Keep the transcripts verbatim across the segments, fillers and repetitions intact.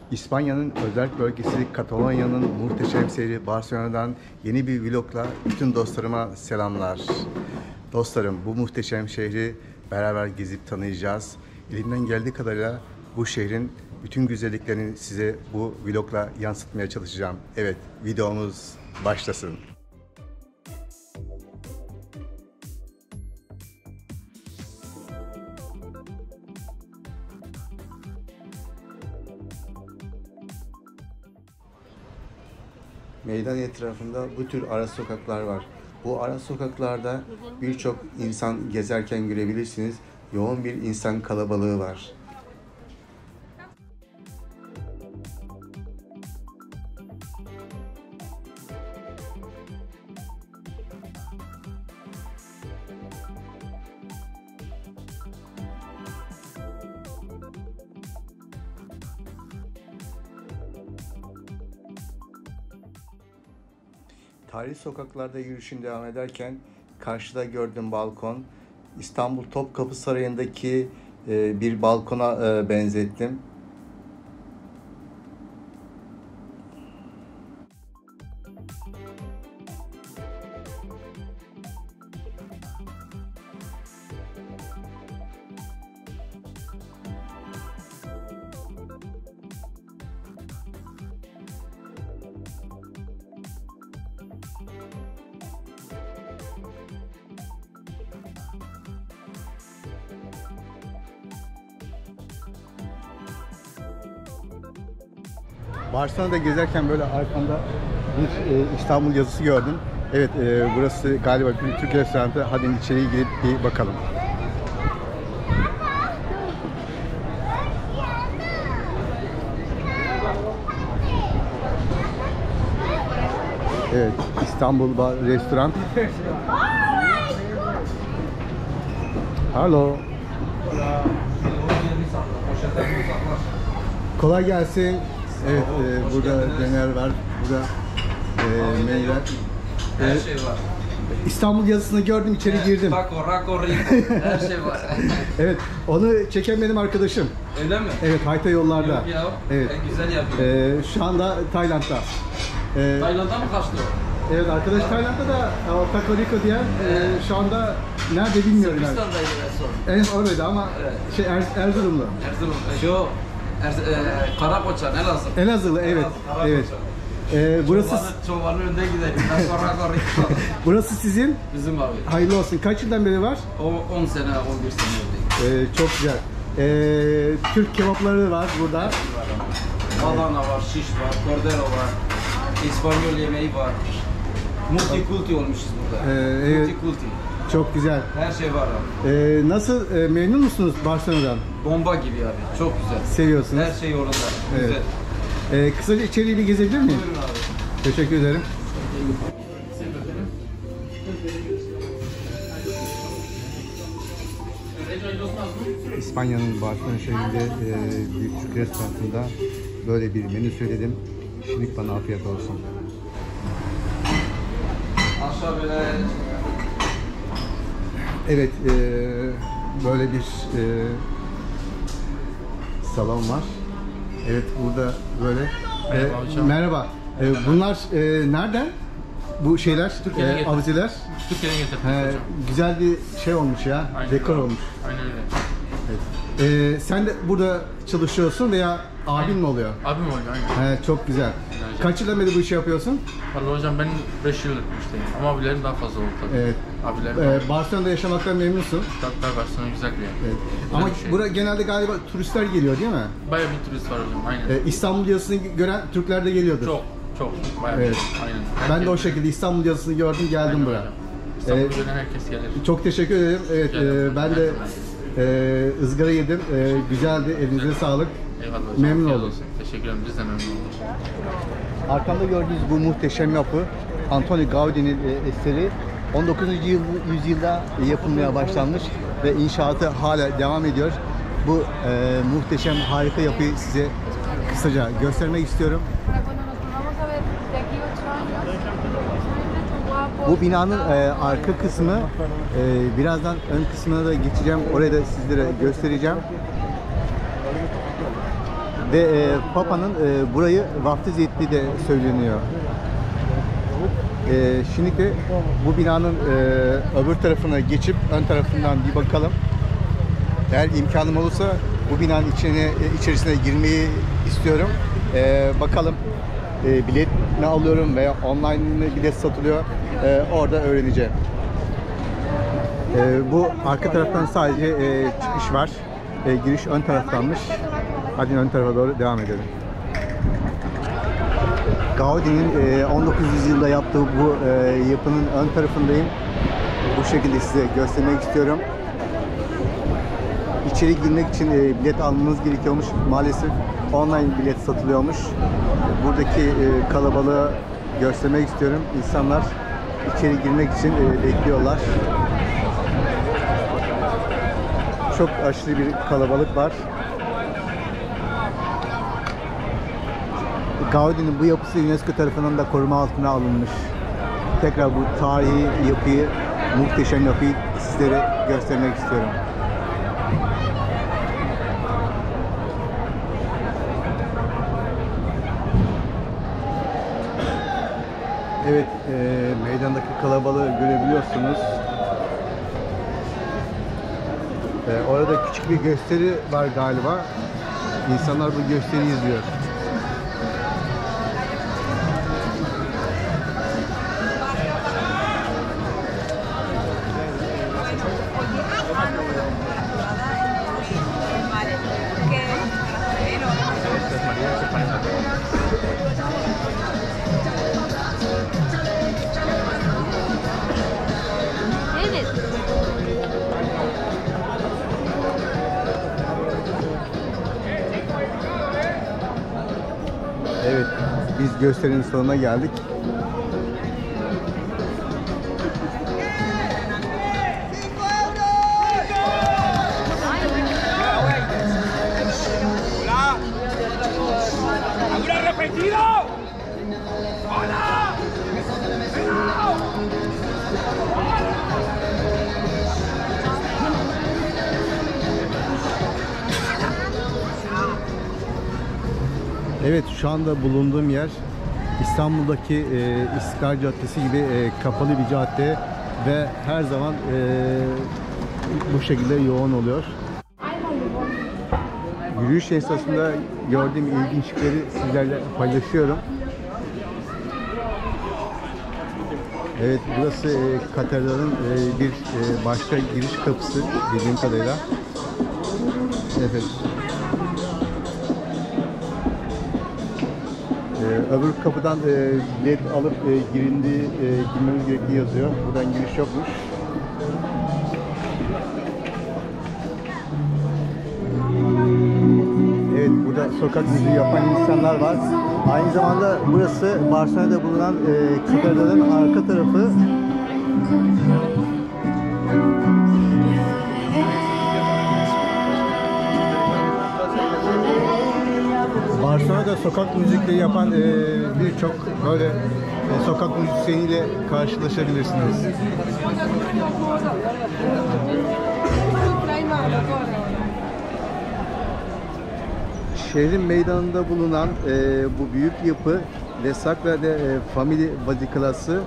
İspanya'nın özel bölgesi Katalonya'nın muhteşem şehri Barcelona'dan yeni bir vlogla bütün dostlarıma selamlar. Dostlarım, bu muhteşem şehri beraber gezip tanıyacağız. Elimden geldiği kadarıyla bu şehrin bütün güzelliklerini size bu vlogla yansıtmaya çalışacağım. Evet, videomuz başlasın. Meydan etrafında bu tür ara sokaklar var. Bu ara sokaklarda birçok insan gezerken görebilirsiniz. Yoğun bir insan kalabalığı var. Tarihi sokaklarda yürüyüşün devam ederken karşıda gördüğüm balkon İstanbul Topkapı Sarayı'ndaki e, bir balkona e, benzettim. Barcelona'da gezerken böyle arkamda bir e, İstanbul yazısı gördüm. Evet, e, burası galiba bir Türk restoranı. Hadi içeriye girip bir bakalım. Evet, İstanbul Bar Restoran. Hello. Kolay gelsin. Evet, e, burada döner var, burada e, meyve. Her şey var. İstanbul yazısını gördüm, içeri girdim. Taco, raco, rico, her şey var. Evet, onu çeken benim arkadaşım. Öyle mi? Evet, Hayta yollarda. Yok ya, evet. En güzel yapıyor. E, şu anda Tayland'da. E, Tayland'a mı kaçtı o? Evet, arkadaş Tayland'da da o Taco Rico diye e, şu anda nerede bilmiyorum. Sırbistan'daydı en son. En oradaydı ama evet. şey er, Erzurumlu. Erzurum, şu Erz, e, Karakoçan, Elazığ. Elazığlı, evet. Elazığ, evet. E, burası Çobanı, çobanın önünde gidelim. Raco, raco, rico. burası sizin. Bizim abi. Hayırlı olsun. Kaç yıldan beri var? O on sene, on bir sene oldu. Ee, çok güzel. Ee, Türk kebapları var burada. Badana var, şiş var, cordero var, İspanyol yemeği var. Multikulti olmuşuz burada. Ee, evet. Multikulti. Çok güzel. Her şey var abi. Ee, nasıl, e, memnun musunuz Barcelona'dan? Bomba gibi abi. Çok güzel. Seviyorsunuz. Her şey yolunda. Evet. Güzel. Ee, kısaca içeriği bir gezebilir miyim? Buyurun abi. Teşekkür ederim. İspanya'nın Barcelona şehrinde e, bir Türk restoranında böyle bir menü söyledim. Şimdi bana afiyet olsun. Aşağı böyle. Evet, e, böyle bir e, salon var. Evet, burada böyle. Merhaba E, hocam. merhaba. E, bunlar e, nereden? Bu şeyler, Türkiye'den e, getirdim. avizeler. Türkiye'den getirdik He, hocam. güzel bir şey olmuş ya, Aynen dekor öyle. olmuş. Aynen öyle. Evet. E, sen de burada çalışıyorsun veya abin mi oluyor? Abim oluyor aynen. He, çok güzel. Aynen. Kaç yıldan beri bu işi yapıyorsun? Vallahi hocam ben beş yıllık müşteriyim ama abilerim daha fazla oldu tabii. Evet. Abilerim E, Barcelona'da yaşamaktan memnunsun. tabii Barcelona güzel bir yer. Evet. Güzel Ama bir şey. buraya genelde galiba turistler geliyor değil mi? Bayağı bir turist var hocam aynen. E, İstanbul yazısını gören Türkler de geliyordur. Çok çok bayağı Evet. bir aynen. Ben de o Herkes- şekilde İstanbul yazısını gördüm, geldim Aynen buraya. hocam. İstanbul'a Evet. gelen herkes gelir. Çok teşekkür ederim. Evet, Rica ederim. e, ben de e, ızgara yedim. E, güzeldi. Elinize sağlık. Eyvallah hocam. Memnun afiyet oldum. olsun. Teşekkür ederim. Biz de memnun olduk. Arkamda gördüğünüz bu muhteşem yapı Antoni Gaudi'nin e, eseri. on dokuzuncu yüzyılda yapılmaya başlanmış ve inşaatı hala devam ediyor. Bu e, muhteşem, harika yapıyı size kısaca göstermek istiyorum. Bu binanın e, arka kısmı, e, birazdan ön kısmına da geçeceğim. Oraya da sizlere göstereceğim. ve e, Papa'nın e, burayı vaftiz ettiği de söyleniyor. E, şimdi de bu binanın e, öbür tarafına geçip ön tarafından bir bakalım. Eğer imkanım olursa bu binanın içine, içerisine girmeyi istiyorum. E, bakalım e, bilet ne alıyorum veya online mi bilet satılıyor, e, orada öğreneceğim. E, bu arka taraftan sadece e, çıkış var. E, giriş ön taraftanmış. Hadi ön tarafa doğru devam edelim. Gaudi'nin e, on dokuzuncu yüzyılda yaptığı bu e, yapının ön tarafındayım. Bu şekilde size göstermek istiyorum. İçeri girmek için e, bilet almanız gerekiyormuş. Maalesef online bilet satılıyormuş. Buradaki e, kalabalığı göstermek istiyorum. İnsanlar içeri girmek için e, bekliyorlar. Çok aşırı bir kalabalık var. Gaudi'nin bu yapısı UNESCO tarafından da koruma altına alınmış. Tekrar bu tarihi yapıyı, muhteşem yapıyı sizlere göstermek istiyorum. Evet, e, meydandaki kalabalığı görebiliyorsunuz. E, orada küçük bir gösteri var galiba. İnsanlar bu gösteriyi izliyor. Evet, biz gösterinin sonuna geldik. Evet, şu anda bulunduğum yer İstanbul'daki e, İstiklal Caddesi gibi e, kapalı bir cadde ve her zaman e, bu şekilde yoğun oluyor. Yürüyüş esnasında gördüğüm ilginçlikleri sizlerle paylaşıyorum. Evet, burası e, katedralın e, bir e, başka giriş kapısı bildiğim kadarıyla. Evet. Ee, öbür kapıdan e, bilet alıp e, girildiği, e, girmemiz gerektiği yazıyor. Buradan giriş yokmuş. Evet, burada sokak müziği yapan insanlar var. Aynı zamanda burası Barcelona'da bulunan e, katedralın arka tarafı. Barcelona'da sokak müzikleri yapan e, birçok böyle e, sokak müzisyeniyle karşılaşabilirsiniz. Şehrin meydanında bulunan e, bu büyük yapı Le Sacra de e, Famille Bazilikası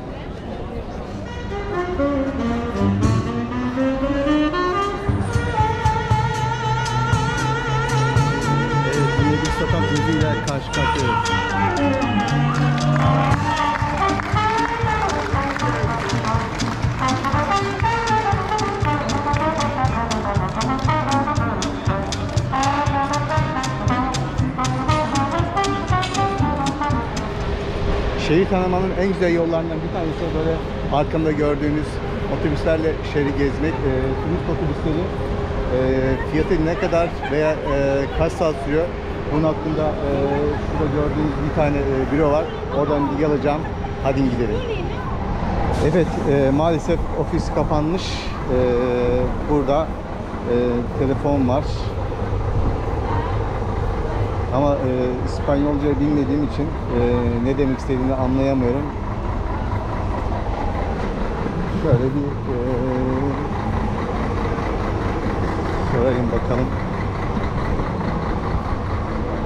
sokak müziğiyle karşı karşıyayız. Şehri tanımanın en güzel yollarından bir tanesi böyle arkamda gördüğünüz otobüslerle şehri gezmek. E, turist otobüsleri e, fiyatı ne kadar veya e, kaç saat sürüyor? Bunun hakkında e, şurada gördüğünüz bir tane e, büro var. Oradan bilgi alacağım. Hadi gidelim. Evet, e, maalesef ofis kapanmış. E, burada e, telefon var. Ama e, İspanyolca bilmediğim için e, ne demek istediğini anlayamıyorum. Şöyle bir e, sorayım bakalım.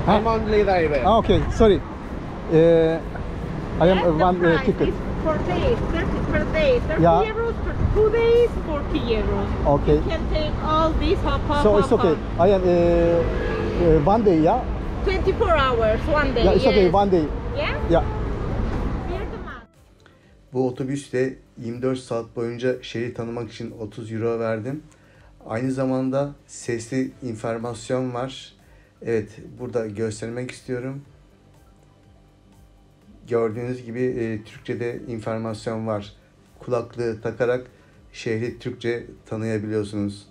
I'm only driver. Ah, okay, sorry. Uh, I am uh, one uh, ticket. For days, thirty per day, thirty Yeah. euros for two days, forty euros. Okay. You can take all these hop, hop, So hop, it's okay. hop. I am uh, uh, one day, yeah? twenty-four hours, one day. Yeah, it's yes. okay, one day. Yeah? Yeah. Here's the map. Bu otobüste yirmi dört saat boyunca şehri tanımak için otuz euro verdim. Aynı zamanda sesli informasyon var. Evet, burada göstermek istiyorum. Gördüğünüz gibi e, Türkçe'de informasyon var. Kulaklığı takarak şehri Türkçe tanıyabiliyorsunuz.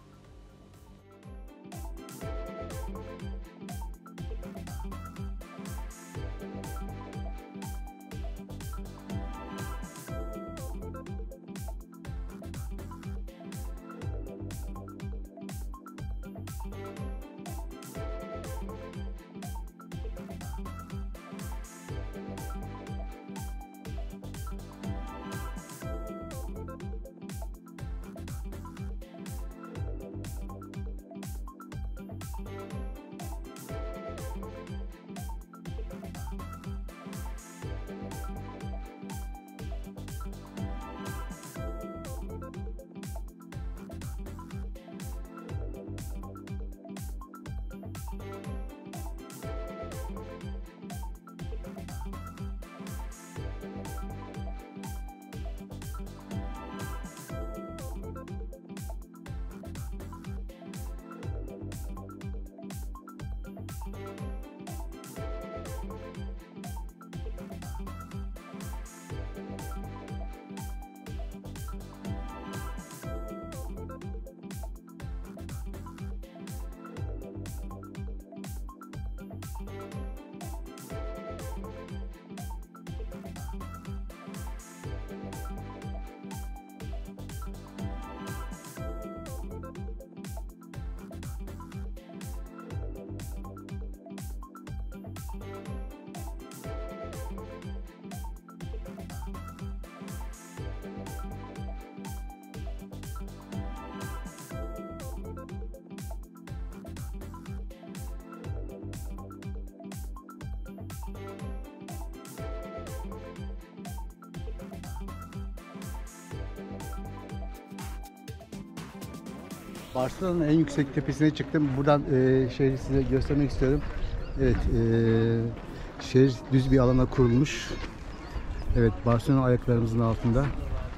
Barcelona'nın en yüksek tepesine çıktım. Buradan e, şehri size göstermek istiyorum. Evet, e, şehir düz bir alana kurulmuş. Evet, Barcelona ayaklarımızın altında.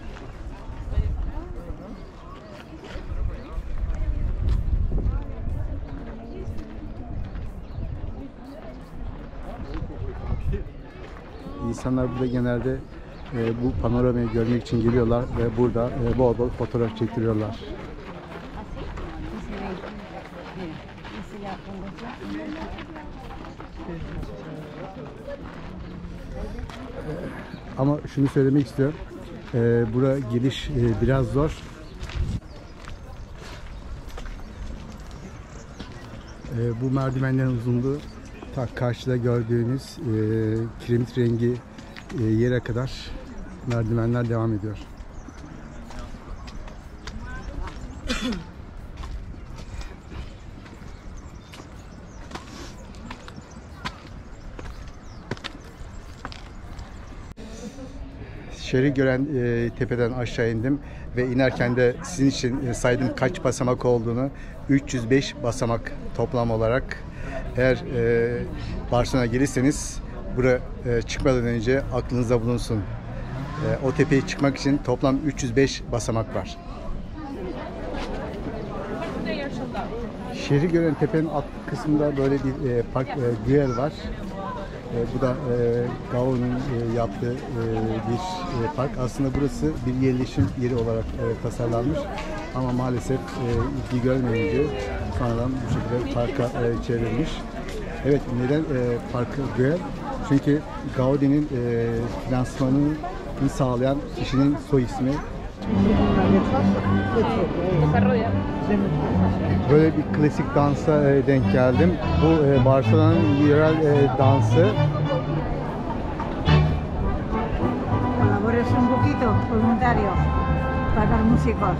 İnsanlar burada genelde e, bu panoramayı görmek için geliyorlar ve burada e, bol bol fotoğraf çektiriyorlar. Ama şunu söylemek istiyorum. E, buraya giriş e, biraz zor. E, bu merdivenlerin uzunluğu ta karşıda gördüğünüz e, kiremit rengi e, yere kadar merdivenler devam ediyor. Şehri gören e, tepeden aşağı indim ve inerken de sizin için e, saydım kaç basamak olduğunu. üç yüz beş basamak toplam olarak. Eğer e, Barcelona'ya gelirseniz buraya e, çıkmadan önce aklınızda bulunsun. E, o tepeye çıkmak için toplam üç yüz beş basamak var. Şehri gören tepenin alt kısmında böyle bir e, park, e, Güell var. E, bu da e, Gaudí'nin e, yaptığı e, bir e, park. Aslında burası bir yerleşim yeri olarak e, tasarlanmış. Ama maalesef e, ilgi görmeyince sonradan bu şekilde parka e, çevrilmiş. Evet, neden e, parkı Güell? Çünkü Gaudí'nin e, finansmanını sağlayan kişinin soy ismi. Böyle bir klasik dansa e, denk geldim. Bu e, Barcelona'nın yerel e, dansı. Colabores un poquito, voluntario, para los músicos.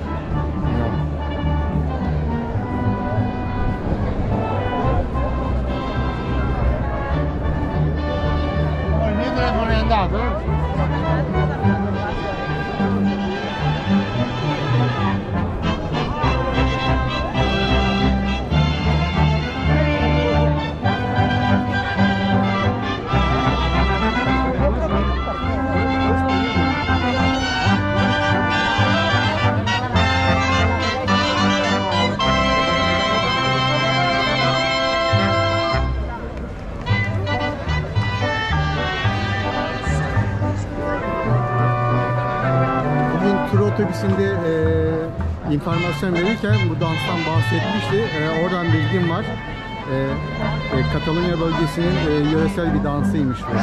otobüsünde e, informasyon verirken bu danstan bahsetmişti. E, oradan bilgim var. E, e, Katalonya bölgesinin e, yöresel bir dansıymış bu.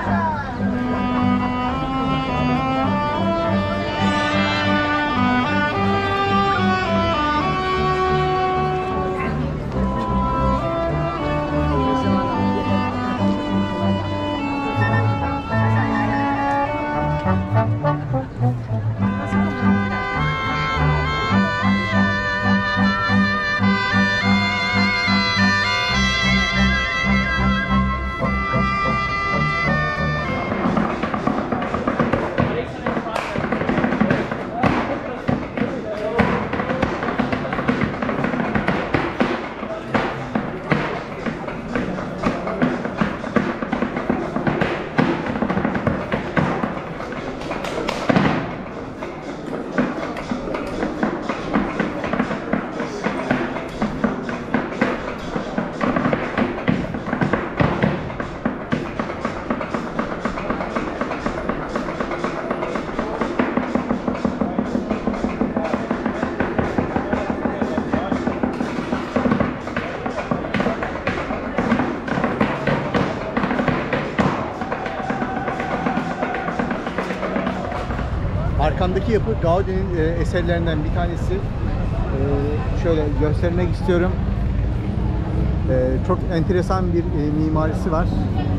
Arkamdaki yapı Gaudi'nin e, eserlerinden bir tanesi. E, şöyle göstermek istiyorum. E, çok enteresan bir e, mimarisi var.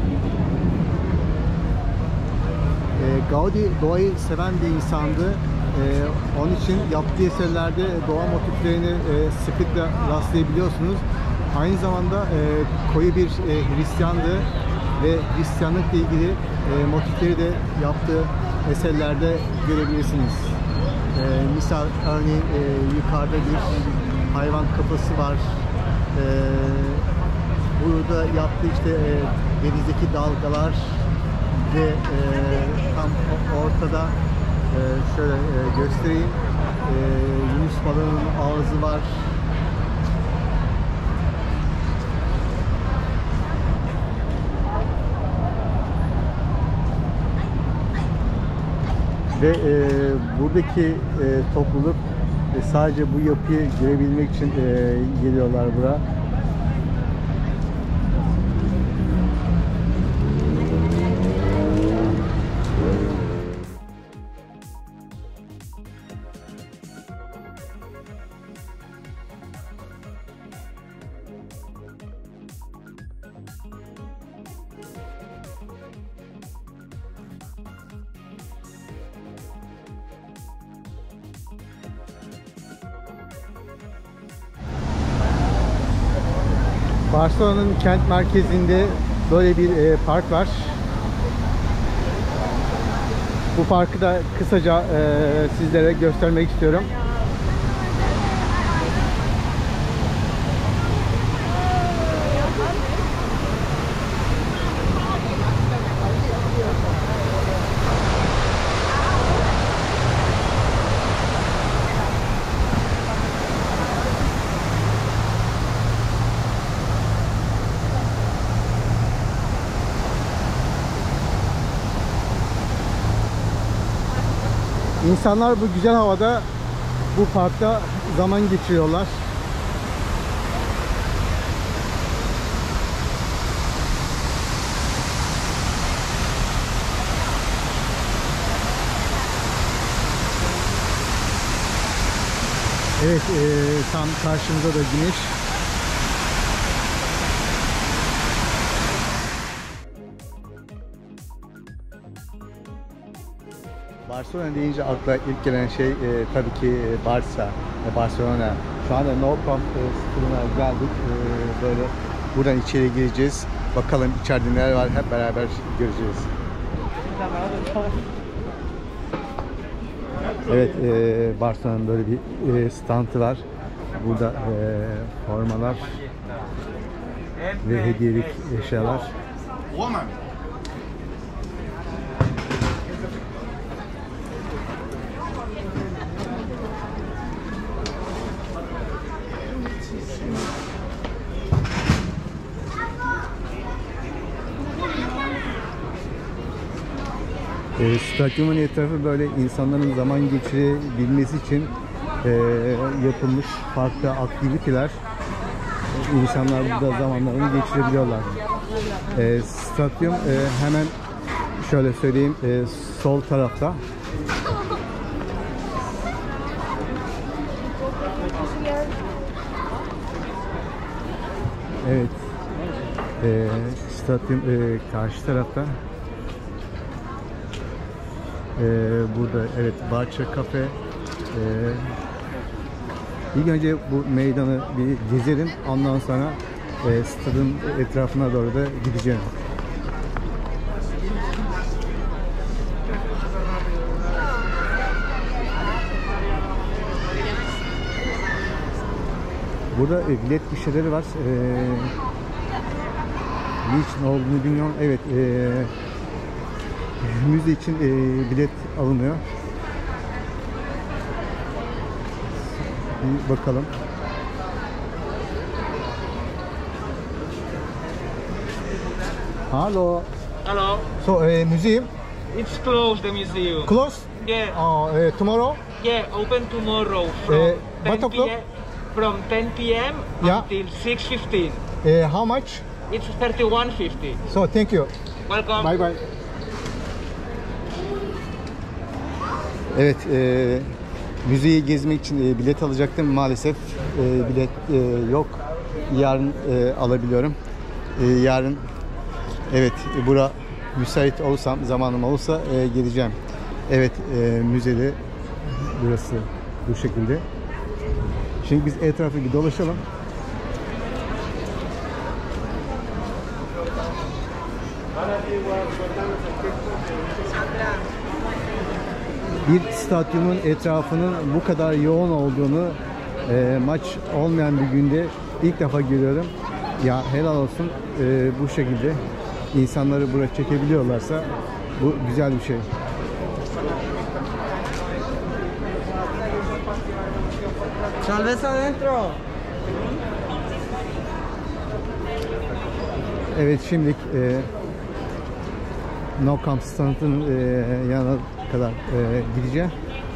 E, Gaudi doğayı seven bir insandı. E, onun için yaptığı eserlerde doğa motiflerini e, sıklıkla rastlayabiliyorsunuz. Aynı zamanda e, koyu bir e, Hristiyandı ve Hristiyanlıkla ilgili e, motifleri de yaptığı eserlerde görebilirsiniz. Ee, misal örneğin e, yukarıda bir hayvan kafası var. Ee, burada yaptığı işte e, denizdeki dalgalar ve e, tam ortada e, şöyle e, göstereyim. E, Yunus balığının ağzı var. Ve e, buradaki e, topluluk e, sadece bu yapıyı görebilmek için e, geliyorlar buraya. Barcelona'nın kent merkezinde böyle bir e, park var. Bu parkı da kısaca e, sizlere göstermek istiyorum. İnsanlar bu güzel havada bu parkta zaman geçiriyorlar. Evet, e, tam karşımızda da güneş. Barcelona deyince akla ilk gelen şey e, tabii ki e, Barça ve Barcelona. Şu anda No Camp e, Stadion'a geldik. E, böyle buradan içeri gireceğiz. Bakalım içeride neler var, hep beraber göreceğiz. Evet, e, Barcelona'nın böyle bir e, standı var. Burada e, formalar ve hediyelik eşyalar. E, stadyumun etrafı böyle insanların zaman geçirebilmesi için e, yapılmış farklı aktiviteler. İnsanlar burada zamanlarını geçirebiliyorlar. E, stadyum e, hemen şöyle söyleyeyim e, sol tarafta. Evet. E, stadyum e, karşı tarafta. E, burada evet Barça Kafe. E, ilk önce bu meydanı bir gezelim. Ondan sonra e, stadın etrafına doğru da gideceğim. Burada e, bilet gişeleri var. E, niçin olduğunu bilmiyorum. Evet, e, müze için e, bilet alınıyor. Bir bakalım. Hello. Hello. So, uh, museum It's closed, the museum. close? Yeah. Uh, uh, tomorrow? Yeah, open tomorrow from Eh, ten what o'clock? p m From ten p m Yeah. until six fifteen. Uh, how much? It's thirty-one fifty. So, thank you. Welcome. Bye bye. Evet, e, müzeyi gezmek için e, bilet alacaktım. Maalesef e, bilet e, yok. Yarın e, alabiliyorum. E, yarın, evet, e, bura müsait olursam, zamanım olursa e, geleceğim. Evet, e, müzede burası bu şekilde. Şimdi biz etrafı bir dolaşalım. Bir stadyumun etrafının bu kadar yoğun olduğunu e, maç olmayan bir günde ilk defa görüyorum. Ya helal olsun, e, bu şekilde insanları buraya çekebiliyorlarsa bu güzel bir şey. Cerveza adentro. Evet, şimdilik e, No Camp standının e, yanına kadar e, gideceğim.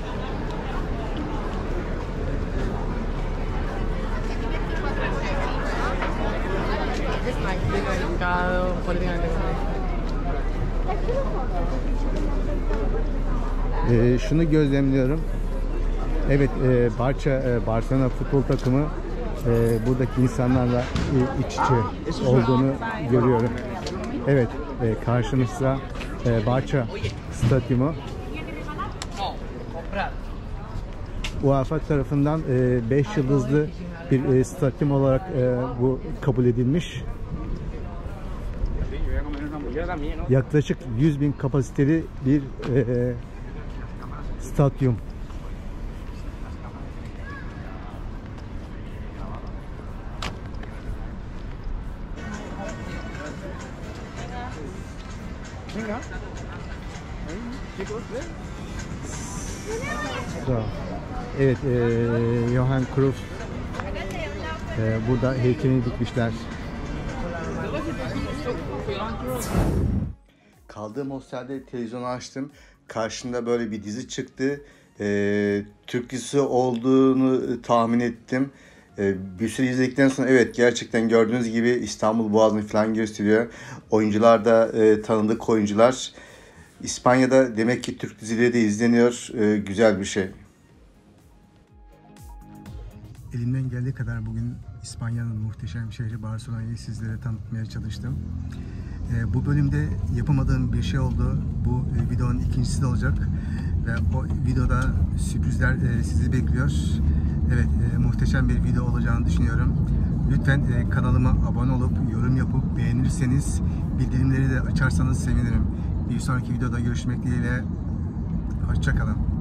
E, şunu gözlemliyorum. Evet, e, Barça, e, Barcelona futbol takımı e, buradaki insanlarla e, iç içe olduğunu görüyorum. Evet, e, karşımızda e, Barça stadyumu. UEFA tarafından beş e, yıldızlı bir e, stadyum olarak e, bu kabul edilmiş. Yaklaşık yüz bin kapasiteli bir e, stadyum. Evet, e, Johan Cruyff e, burada heykelini dikmişler. Kaldığım hostelde televizyonu açtım. Karşımda böyle bir dizi çıktı. E, Türk dizisi olduğunu tahmin ettim. E, bir süre izledikten sonra evet, gerçekten gördüğünüz gibi İstanbul Boğazı'nı falan gösteriyor. Oyuncular da e, tanıdık oyuncular. İspanya'da demek ki Türk dizileri de izleniyor. E, güzel bir şey. Elimden geldiği kadar bugün İspanya'nın muhteşem şehri Barcelona'yı sizlere tanıtmaya çalıştım. E, bu bölümde yapamadığım bir şey oldu. Bu e, videonun ikincisi de olacak. Ve o videoda sürprizler e, sizi bekliyor. Evet, e, muhteşem bir video olacağını düşünüyorum. Lütfen e, kanalıma abone olup, yorum yapıp, beğenirseniz, bildirimleri de açarsanız sevinirim. Bir sonraki videoda görüşmek dileğiyle. Hoşça kalın.